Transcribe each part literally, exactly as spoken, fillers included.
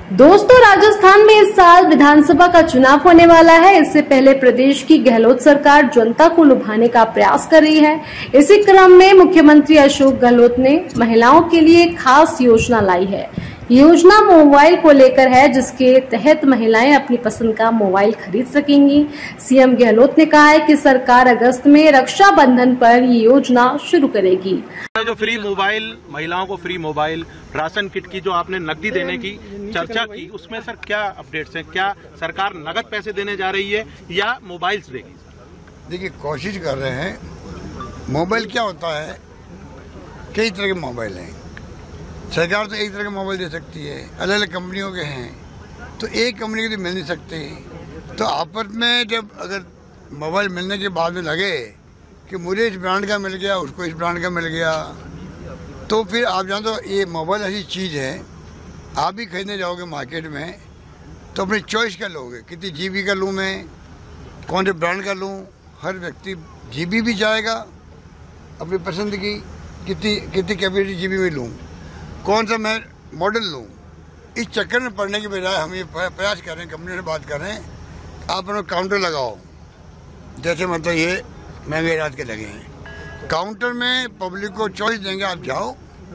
दोस्तों, राजस्थान में इस साल विधानसभा का चुनाव होने वाला है। इससे पहले प्रदेश की गहलोत सरकार जनता को लुभाने का प्रयास कर रही है। इसी क्रम में मुख्यमंत्री अशोक गहलोत ने महिलाओं के लिए खास योजना लाई है। योजना मोबाइल को लेकर है, जिसके तहत महिलाएं अपनी पसंद का मोबाइल खरीद सकेंगी। सीएम गहलोत ने कहा है कि सरकार अगस्त में रक्षाबंधन पर ये योजना शुरू करेगी। जो फ्री मोबाइल, महिलाओं को फ्री मोबाइल, राशन किट की जो आपने नकदी देने की चर्चा की, उसमें सर क्या अपडेट्स हैं? क्या सरकार नगद पैसे देने जा रही है या मोबाइल्स देगी? देखिए, कोशिश कर रहे हैं। मोबाइल क्या होता है, कई तरह के मोबाइल हैं। सरकार तो एक तरह के मोबाइल दे सकती है, अलग अलग कंपनियों के हैं, तो एक कंपनी के तो मिल नहीं सकते। तो आपस में जब अगर मोबाइल मिलने के बाद में लगे कि मुझे इस ब्रांड का मिल गया, उसको इस ब्रांड का मिल गया, तो फिर आप जानते हो ये मोबाइल ऐसी चीज़ है, आप भी खरीदने जाओगे मार्केट में तो अपनी चॉइस का लोगे, कितनी जीबी का लूँ मैं, कौन से ब्रांड का लूँ। हर व्यक्ति जीबी भी जाएगा अपनी पसंद की, कितनी कितनी कैपेसिटी जीबी में लूँ, कौन सा मैं मॉडल लूँ। इस चक्कर में पड़ने की बजाय हम ये प्रयास कर रहे हैं, कंपनी से बात कर रहे हैं, आप अपना काउंटर लगाओ। जैसे मतलब ये महंगे रात के लगे हैं, काउंटर में पब्लिक को चॉइस देंगे। आप जाओ,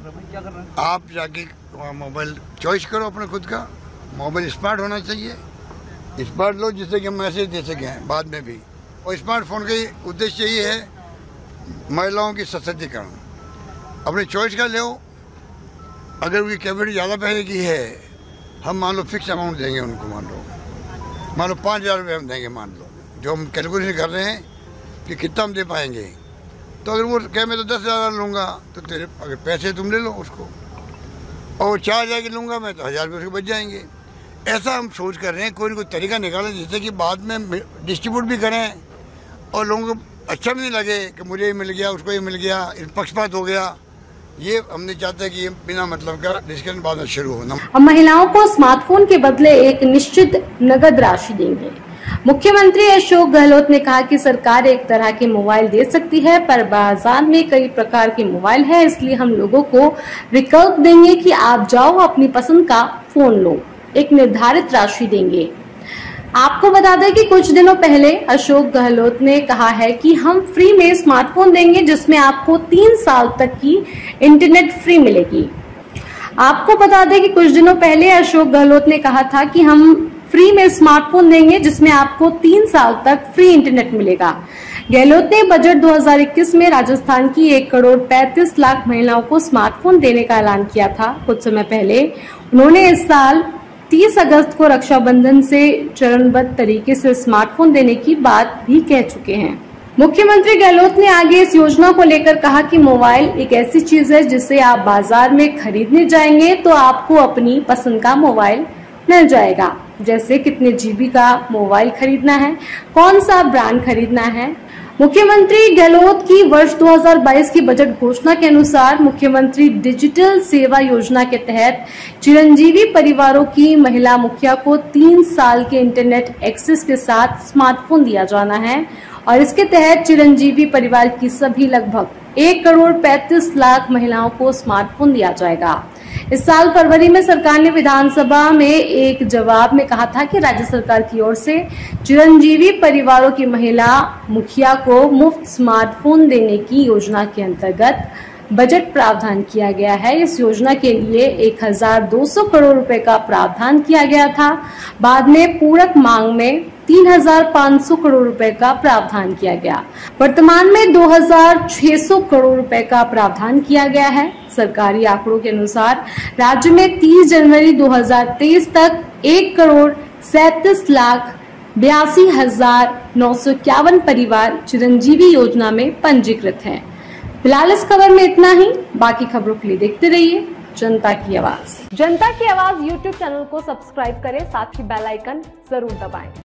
आप जाके वहाँ मोबाइल चॉइस करो अपने खुद का। मोबाइल स्मार्ट होना चाहिए, स्मार्ट लो जिससे कि हम मैसेज दे सकें बाद में भी। और स्मार्टफोन का उद्देश्य यही है महिलाओं की सशक्तिकरण। अपनी चॉइस का लो। अगर उनकी कैपेसिटी ज़्यादा पैसे की है, हम मान लो फिक्स अमाउंट देंगे उनको, मान लो मान लो पाँच हज़ार रुपये हम देंगे, मान लो जो हम कैलकुलेशन कर रहे हैं कि कितना हम दे पाएंगे। तो अगर वो कहे मैं तो दस हज़ार लूँगा, तो तेरे अगर पैसे तुम ले लो उसको, और चार हज़ार की लूँगा मैं तो हज़ार रुपये उसके बच जाएंगे। ऐसा हम सोच कर रहे हैं, कोई ना कोई तरीका निकालें जिससे कि बाद में डिस्ट्रीब्यूट भी करें और लोगों को अच्छा भी नहीं लगे कि मुझे ये मिल गया, उसको ये मिल गया, पक्षपात हो गया। ये हमने चाहते हैं कि ये बिना मतलब का डिस्कशन बाद में शुरू हो। अब महिलाओं को स्मार्टफोन के बदले एक निश्चित नगद राशि देंगे। मुख्यमंत्री अशोक गहलोत ने कहा कि सरकार एक तरह के मोबाइल दे सकती है, पर बाजार में कई प्रकार के मोबाइल है, इसलिए हम लोगों को विकल्प देंगे कि आप जाओ अपनी पसंद का फोन लो, एक निर्धारित राशि देंगे। आपको बता दें कि कुछ दिनों पहले अशोक गहलोत ने कहा है कि हम फ्री में स्मार्टफोन देंगे, जिसमें आपको तीन साल तक की इंटरनेट फ्री मिलेगी। आपको बता दें कि कुछ दिनों पहले अशोक गहलोत ने कहा था कि हम फ्री में स्मार्टफोन देंगे, जिसमें आपको तीन साल तक फ्री इंटरनेट मिलेगा। गहलोत ने बजट दो हज़ार इक्कीस में राजस्थान की एक करोड़ पैंतीस लाख महिलाओं को स्मार्टफोन देने का ऐलान किया था। कुछ समय पहले उन्होंने इस साल तीस अगस्त को रक्षाबंधन से चरणबद्ध तरीके से स्मार्टफोन देने की बात भी कह चुके हैं। मुख्यमंत्री गहलोत ने आगे इस योजना को लेकर कहा कि मोबाइल एक ऐसी चीज है जिसे आप बाजार में खरीदने जाएंगे तो आपको अपनी पसंद का मोबाइल मिल जाएगा। जैसे कितने जीबी का मोबाइल खरीदना है, कौन सा ब्रांड खरीदना है। मुख्यमंत्री गहलोत की वर्ष दो हज़ार बाईस की बजट घोषणा के अनुसार मुख्यमंत्री डिजिटल सेवा योजना के तहत चिरंजीवी परिवारों की महिला मुखिया को तीन साल के इंटरनेट एक्सेस के साथ स्मार्टफोन दिया जाना है, और इसके तहत चिरंजीवी परिवार की सभी लगभग एक करोड़ पैंतीस लाख महिलाओं को स्मार्टफोन दिया जाएगा। इस साल फरवरी में सरकार ने विधानसभा में एक जवाब में कहा था कि राज्य सरकार की ओर से चिरंजीवी परिवारों की महिला मुखिया को मुफ्त स्मार्टफोन देने की योजना के अंतर्गत बजट प्रावधान किया गया है। इस योजना के लिए एक हजार दो सौ करोड़ रुपए का प्रावधान किया गया था। बाद में पूरक मांग में तीन हजार पाँच सौ करोड़ रुपए का प्रावधान किया गया। वर्तमान में दो हजार छह सौ करोड़ रुपए का प्रावधान किया गया है। सरकारी आंकड़ों के अनुसार राज्य में तीस जनवरी दो हज़ार तेईस तक एक करोड़ सैंतीस लाख बयासी हजार नौ सौ इक्यावन परिवार चिरंजीवी योजना में पंजीकृत हैं। फिलहाल इस खबर में इतना ही। बाकी खबरों के लिए देखते रहिए जनता की आवाज। जनता की आवाज यूट्यूब चैनल को सब्सक्राइब करें, साथ ही बेल आइकन जरूर दबाएं।